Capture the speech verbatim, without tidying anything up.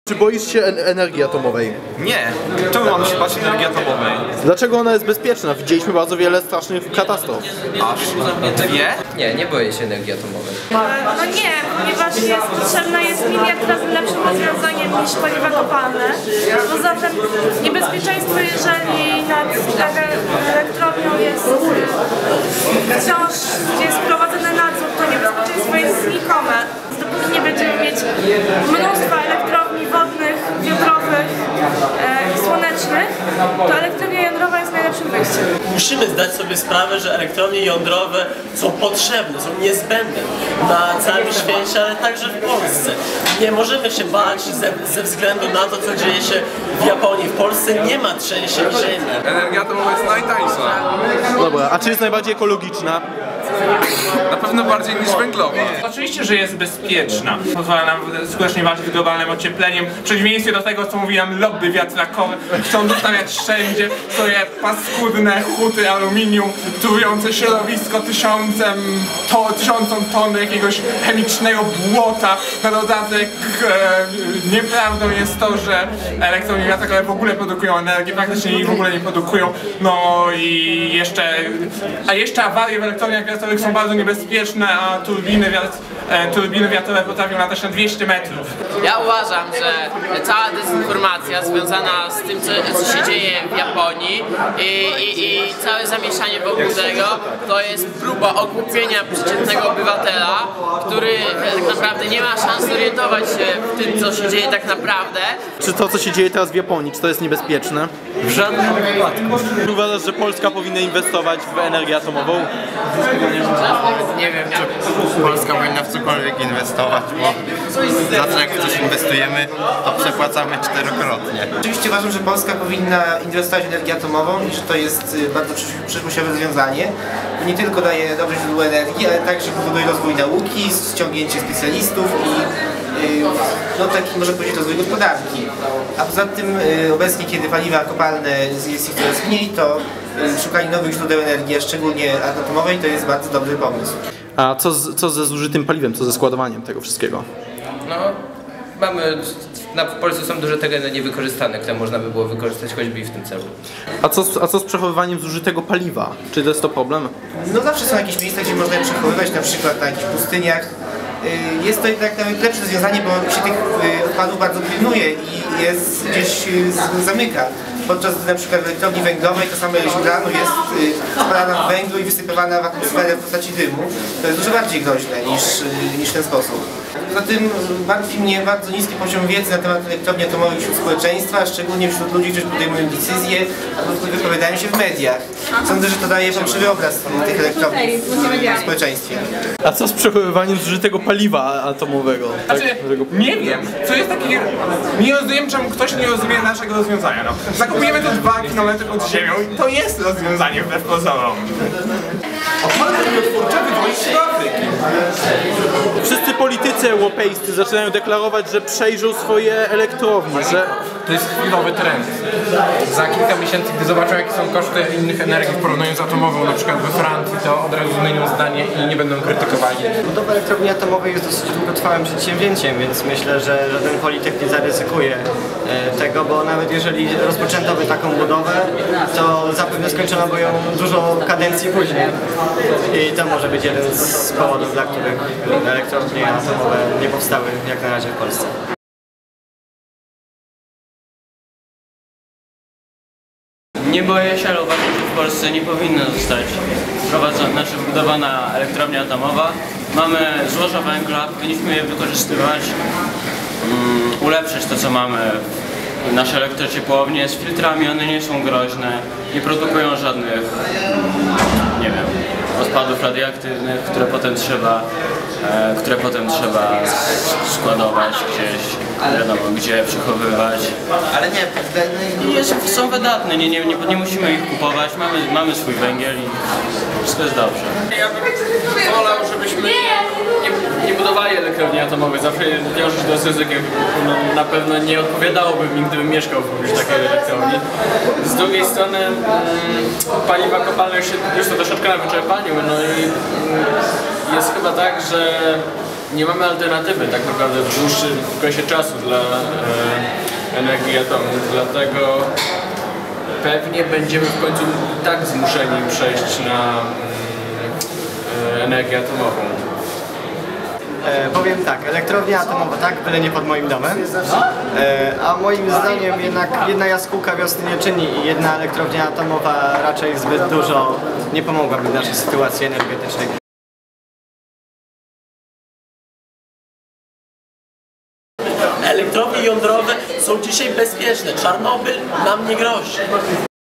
Czy boisz się en energii atomowej? Nie. Czemu mam się bać energii atomowej? Dlaczego ona jest bezpieczna? Widzieliśmy bardzo wiele strasznych katastrof. Aż dwie? Nie, nie boję się energii atomowej. No nie, ponieważ jest potrzebna jest miliard razy lepszym rozwiązaniem niż paliwa kopalne. Poza tym niebezpieczeństwo, jeżeli nad elektrownią jest wciąż jest prowadzony nadzór, to niebezpieczeństwo jest znikome. Dopóki nie będziemy mieć mnóstwa elektrowni wodnych, wiatrowych i e, słonecznych, to elektrownia jądrowa jest najlepszym wyjściem. Musimy zdać sobie sprawę, że elektrownie jądrowe są potrzebne, są niezbędne na całym świecie, ale także w Polsce. Nie możemy się bać ze, ze względu na to, co dzieje się w Japonii. W Polsce nie ma trzęsień ziemi. Energia atomowa jest najtańsza. Dobra, a czy jest najbardziej ekologiczna? Na pewno bardziej niż węglowa. Oczywiście, że jest bezpieczna. Pozwala nam skutecznie walczyć z globalnym ociepleniem. W przeciwieństwie do tego, co mówi nam lobby wiatrakowe, chcą dostawiać wszędzie swoje paskudne huty aluminium, trujące środowisko tysiącem, to, tysiącom ton jakiegoś chemicznego błota. Na dodatek e, nieprawdą jest to, że elektrownie wiatrakowe w ogóle produkują energię, praktycznie jej w ogóle nie produkują. No i jeszcze, a jeszcze awarie w elektrowniach wiatrowych są bardzo niebezpieczne, a turbiny, wiatr, e, turbiny wiatrowe potrafią latać na dwieście metrów. Ja uważam, że cała dezinformacja związana z tym, co, co się dzieje w Japonii i, i, i całe zamieszanie wokół tego, to jest próba ogłupienia przeciętnego obywatela, który tak naprawdę nie ma szans zorientować się w tym, co się dzieje tak naprawdę. Czy to, co się dzieje teraz w Japonii, czy to jest niebezpieczne? W żadnym wypadku. Uważasz, że Polska powinna inwestować w energię atomową? Nie wiem, Czy Polska powinna w cokolwiek inwestować, bo zawsze jak w coś inwestujemy, to przepłacamy czterokrotnie. Oczywiście uważam, że Polska powinna inwestować w energię atomową i że to jest bardzo przyszłościowe rozwiązanie. Nie tylko daje dobre źródło energii, ale także powoduje rozwój nauki, ściągnięcie specjalistów i no taki można powiedzieć rozwój gospodarki. A poza tym obecnie, kiedy paliwa kopalne jest ich coraz mniej, to szukanie nowych źródeł energii, a szczególnie atomowej, to jest bardzo dobry pomysł. A co, z, co ze zużytym paliwem, co ze składowaniem tego wszystkiego? No, mamy, na, w Polsce są duże tereny niewykorzystane, które można by było wykorzystać choćby i w tym celu. A co, a co z przechowywaniem zużytego paliwa? Czy to jest to problem? No zawsze są jakieś miejsca, gdzie można je przechowywać, na przykład na jakichś pustyniach. Jest to jednak nawet lepsze rozwiązanie, bo się tych odpadów bardzo pilnuje i jest gdzieś zamyka. Podczas gdy na przykład w elektrowni węglowej to samo źródło jest spalana w węglu i wysypywana w atmosferę w postaci dymu. To jest dużo bardziej groźne niż, niż w ten sposób. Poza tym martwi mnie bardzo niski poziom wiedzy na temat elektrowni atomowych wśród społeczeństwa, szczególnie wśród ludzi, którzy podejmują decyzje albo wypowiadają się w mediach. Sądzę, że to daje fałszywy obraz tych elektrowni w społeczeństwie. A co z przechowywaniem zużytego paliwa atomowego? Tak? Znaczy, nie wiem, co jest takie... Nie rozumiem, czemu ktoś nie rozumie naszego rozwiązania. No. Zakupujemy to dwa kilometry pod ziemią i to jest rozwiązanie wbrew pozorom. Odpady biotwórcze wywozić do Afryki. Wszyscy politycy europejscy zaczynają deklarować, że przejrzą swoje elektrownie, że... To jest chwilowy trend. Za kilka miesięcy, gdy zobaczą, jakie są koszty innych energii w porównaniu z atomową, na przykład we Francji, to od razu zmienią zdanie i nie będą krytykowali. Budowa elektrowni atomowej jest dosyć długotrwałym przedsięwzięciem, więc myślę, że żaden polityk nie zaryzykuje tego, bo nawet jeżeli rozpoczęto by taką budowę, to zapewne skończono by ją dużo kadencji później. I to może być jeden z powodów, dla których elektrownie atomowe nie powstały jak na razie w Polsce. Nie boję się, ale uważam, że w Polsce nie powinna zostać wprowadzona, znaczy wbudowana elektrownia atomowa. Mamy złoża węgla, powinniśmy je wykorzystywać, um, ulepszyć to, co mamy. Nasze elektrociepłownie z filtrami, one nie są groźne, nie produkują żadnych, nie wiem, odpadów radioaktywnych, które potem trzeba, e, które potem trzeba składować gdzieś, wiadomo gdzie, przechowywać. Ale nie, nie jest, są wydatne, nie, nie, nie, nie musimy ich kupować, mamy, mamy swój węgiel i wszystko jest dobrze. Ja bym wolał, żebyśmy nie, nie budowali elektrowni elektrowni atomowej, zawsze wiąże się to z ryzykiem. No, na pewno nie odpowiadałoby mi, gdybym mieszkał w pobliżu takiej elektrowni. Z drugiej strony mm, paliwa kopalne już, się, już są troszeczkę na wyczerpaniu, no i mm, jest chyba tak, że nie mamy alternatywy tak naprawdę w dłuższym okresie czasu dla e, energii atomu, dlatego pewnie będziemy w końcu tak zmuszeni przejść na e, energię atomową. E, powiem tak, elektrownia atomowa tak, byle nie pod moim domem, e, a moim zdaniem jednak jedna jaskółka wiosny nie czyni i jedna elektrownia atomowa raczej zbyt dużo nie pomogłaby w naszej sytuacji energetycznej. Elektrownie jądrowe są dzisiaj bezpieczne. Czarnobyl nam nie grozi.